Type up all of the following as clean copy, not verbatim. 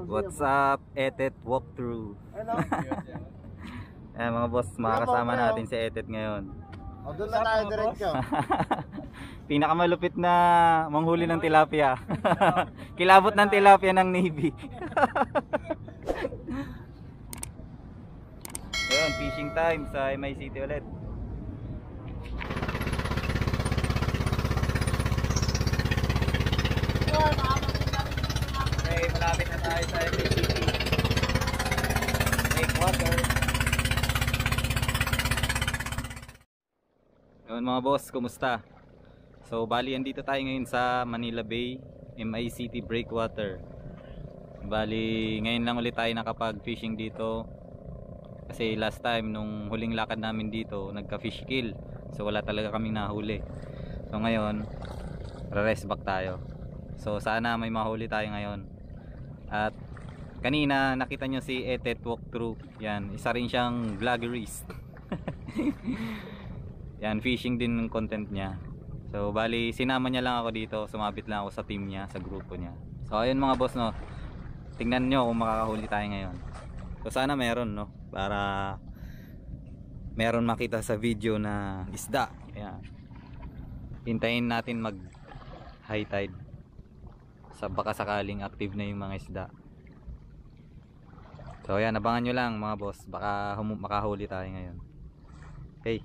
What's up, Etet Walkthrough? Ayan mga boss, makakasama natin si Etet ngayon. O, doon na tayo diretso. Pinakamalupit na manghuli ng tilapia. Kilabot ng tilapia ng Navy. Ayun, fishing time sa MI City ulit. Okay, malapit na tayo sa MI City. Breakwater. Ayun mga boss, kumusta? So bali andito tayo ngayon sa Manila Bay, MI City Breakwater. Bali ngayon lang ulit tayo nakapag fishing dito. Kasi last time nung huling lakad namin dito, nagka fish kill. So wala talaga kaming nahuli. So ngayon, rest back tayo. So sana may mahuli tayo ngayon. At kanina nakita nyo si Etet Walkthrough. Yan, isa rin siyang vloggerist. Yan, fishing din ng content niya. So bali sinama niya lang ako dito, sumabit lang ako sa team niya, sa grupo niya. So ayun mga boss no, tingnan nyo kung makakahuli tayo ngayon. So sana meron no, para meron makita sa video na isda. Ayan. Hintayin natin mag high tide, sa baka sakaling active na yung mga isda. So ayan, abangan nyo lang mga boss, baka makahuli tayo ngayon. Okay.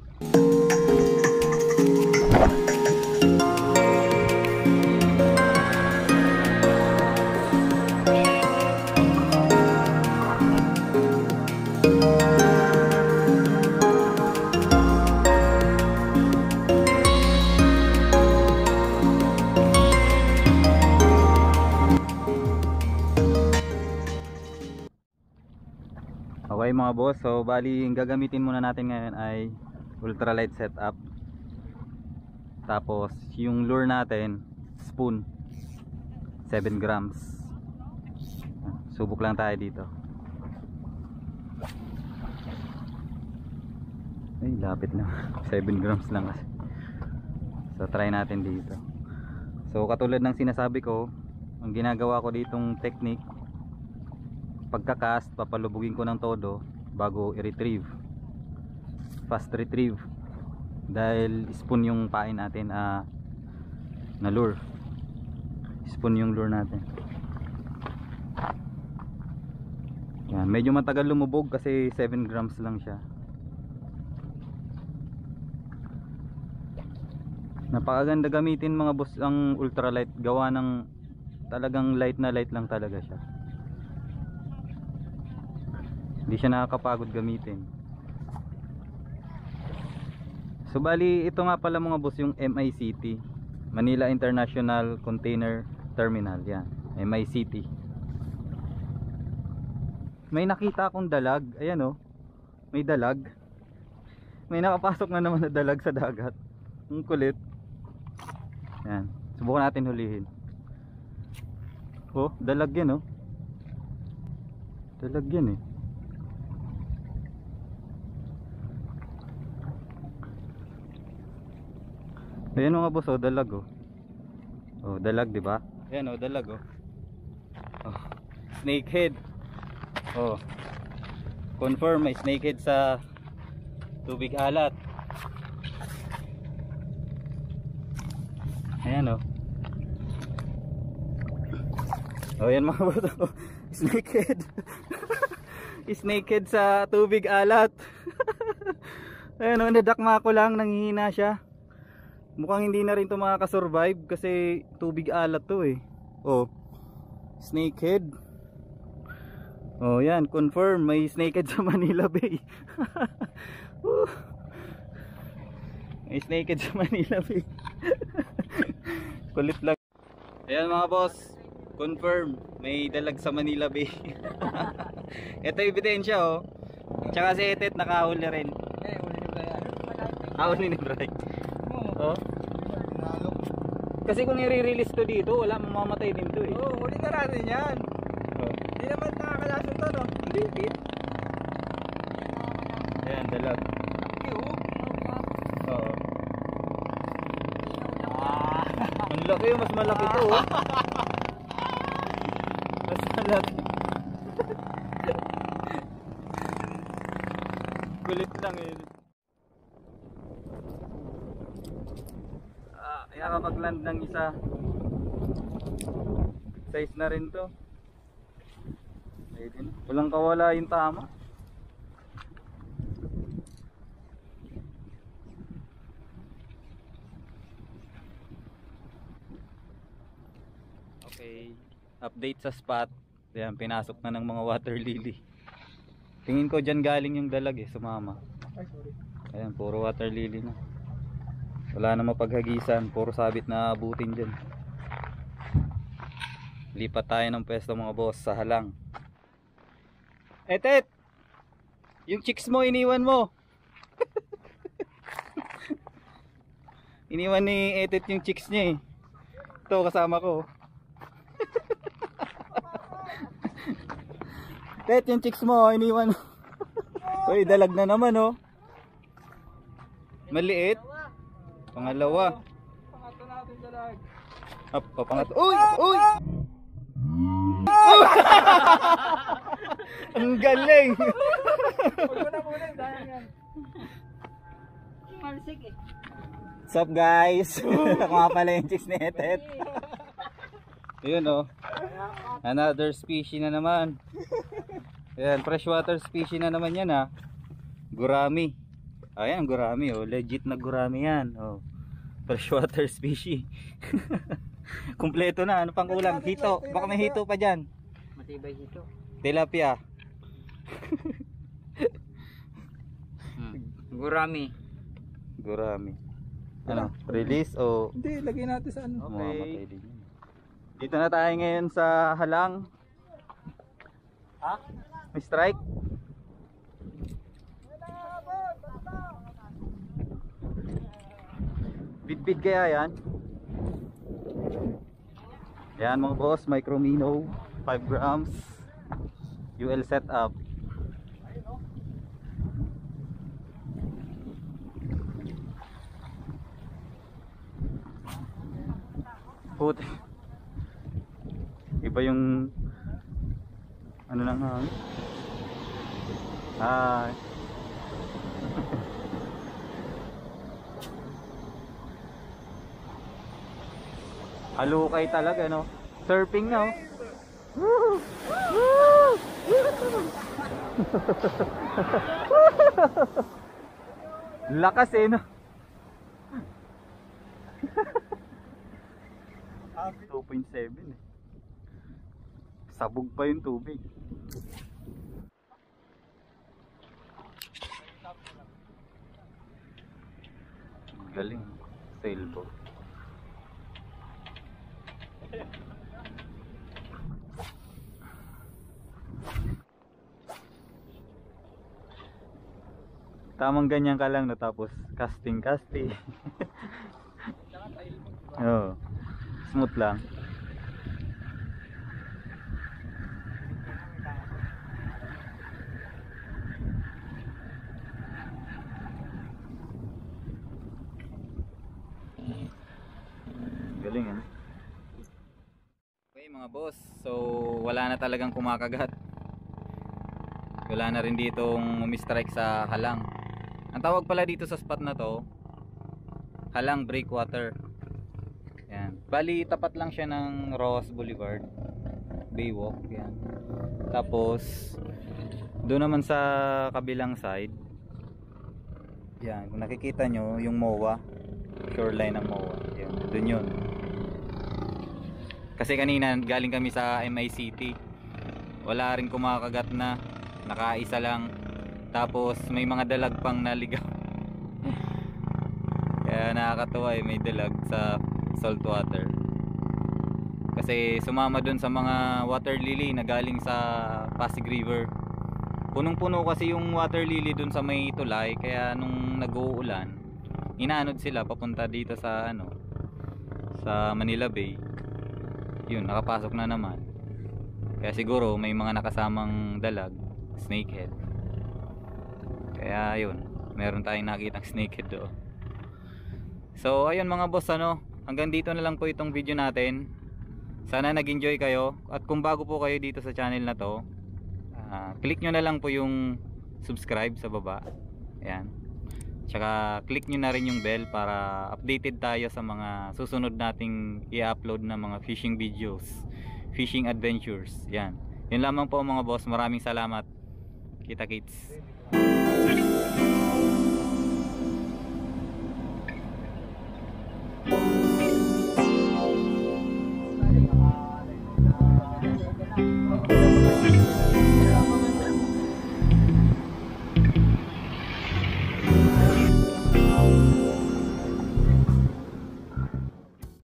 Okay mga boss, so bali yung gagamitin muna natin ngayon ay ultralight setup. Tapos yung lure natin, spoon 7 grams. Subok lang tayo dito. Ay lapit na. 7 grams lang kasi. So try natin dito. So katulad ng sinasabi ko, ang ginagawa ko ditong technique, pagkakast, papalubugin ko ng todo bago i-retrieve. Fast retrieve. Dahil spoon yung pain natin na lure. Spoon yung lure natin. Yan, medyo matagal lumubog kasi 7 grams lang siya. Napakaganda gamitin mga boss ang ultralight, gawa ng talagang light na light lang talaga siya. Hindi siya nakakapagod gamitin. So bali ito nga pala mga boss yung MI City, Manila International Container Terminal. Yan, MI City. May nakita akong dalag. Ayan oh, may dalag. May nakapasok na naman na dalag sa dagat. Ang kulit. Yan, subukan natin hulihin. Oh, dalag yan oh. Dalag yan eh. Ayan mga boss, oh, dalag oh. Oh, dalag 'di ba? Ayan oh, dalag oh. Oh, snakehead. Oh. Confirm may snakehead sa tubig alat. Ayan oh. Oh, ayan mga boss. Oh, snakehead. Snakehead sa tubig alat. Ayan oh, nadakma ko lang, nanghihina siya. Mukhang hindi na rin ito makakasurvive kasi tubig alat to eh. Oh, snakehead. Oh yan, confirm may snakehead sa Manila Bay. May snakehead sa Manila Bay. Kulit lang. Ayan mga boss, confirm may dalag sa Manila Bay. Ito ebidensya oh. Tsaka si Etet nakahuli rin. Huli ni Brian. Oh. Kasi kung i-release to dito, wala, mamamatay din to eh. Oo, huli na natin yan. Oh. Hindi naman nakakalason to no? Hindi, hit. Ayan, dalag. Oo. Ang laki, mas malaki to oh. Mas malaki. Kulit lang eh. Kaya kapag land ng isa, size na rin to. Ayun, walang kawala yung tama. Okay, update sa spot. Ayan, pinasok na ng mga water lily. Tingin ko dyan galing yung dalag eh, sumama. Ay, sorry. Ayan, puro water lily na. Wala na mapaghagisan, puro sabit na abutin dyan. Lipat tayo ng pwesto mga boss sa halang. Etet! Yung chicks mo, iniwan mo. Iniwan ni Etet yung chicks niya eh. Ito, kasama ko. Etet, yung chicks mo, iniwan mo. Uy, dalag na naman oh. Maliit. Pangalawa. Pangatlo natin dalag. Pangatlo. Uy! Uy! Ang galing! Huwag mo na muna, sayang yan. What's up guys? Ako nga pala yung chicks ni Etet. Ayun oh. Another species na naman. Ayan, freshwater species na naman yan ha. Gurami. Ayan, gurami oh. Legit na gurami yan oh. Freshwater species. Kumpleto na. Ano pang kulang? Hito. Baka may hito pa dyan. Matibay dito. Tilapia. Gurami. Gurami. Ano? Release o Hindi, lagay natin sa ano. mamamatay din yun. Dito na tayo ngayon sa halang. Ha? May strike. Bit-bit kaya yan? Yan mga boss, micro minnow 5 grams UL setup. Puti. Iba yung ano lang hangin. Hi. Halukay talaga no. Surfing na oh. Lakas eh no. 2.7 eh. Sabog pa yung tubig. Galing. Sailboat. Tamang ganyan ka lang no, tapos casting. Oh, smooth lang. Galing eh. Okay mga boss, so wala na talagang kumakagat. Wala na rin ditong umistrike sa halang. Ang tawag pala dito sa spot na to, halang breakwater. Yan. Bali tapat lang siya ng Ross Boulevard, Baywalk. Yan. Tapos doon naman sa kabilang side, yan, kung nakikita nyo yung MOA, shoreline ng MOA. Yan, doon yun. Kasi kanina galing kami sa MICT, wala rin kumakagat na, nakaisa lang. Tapos may mga dalag pang naligaw. Kaya nakakatuwa eh, may dalag sa saltwater. Kasi sumama dun sa mga water lily na galing sa Pasig River. Punong-puno kasi yung water lily dun sa may tulay, kaya nung nag-uulan, inaanod sila papunta dito sa ano, sa Manila Bay. Yun, nakapasok na naman. Kaya siguro may mga nakasamang dalag, snakehead. Kaya yun, meron tayong nakitang snakehead doon. So ayun mga boss, ano, hanggang dito na lang po itong video natin. Sana nag-enjoy kayo. At kung bago po kayo dito sa channel na to, click nyo na lang po yung subscribe sa baba. Ayan. Tsaka click nyo na rin yung bell para updated tayo sa mga susunod nating i-upload na mga fishing videos, fishing adventures. Yan. Yun lamang po mga boss. Maraming salamat. Kita kits.